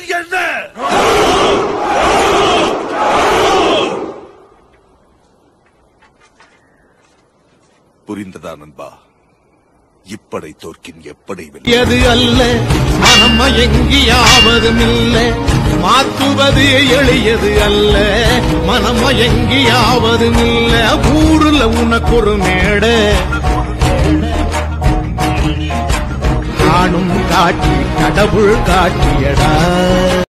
என்றால் என்ன? புரிந்ததா நண்பா? இப்படை தோற்கின் எப்படை எது அல்ல மனம் மயங்கியாவதும் இல்ல, மாற்றுவது எளியது அல்ல, மனம் மயங்கியாவதும் இல்ல. ஊருல உனக்கு ஒரு மேட காணும் காட்சி கடவுள் காட்சியடா.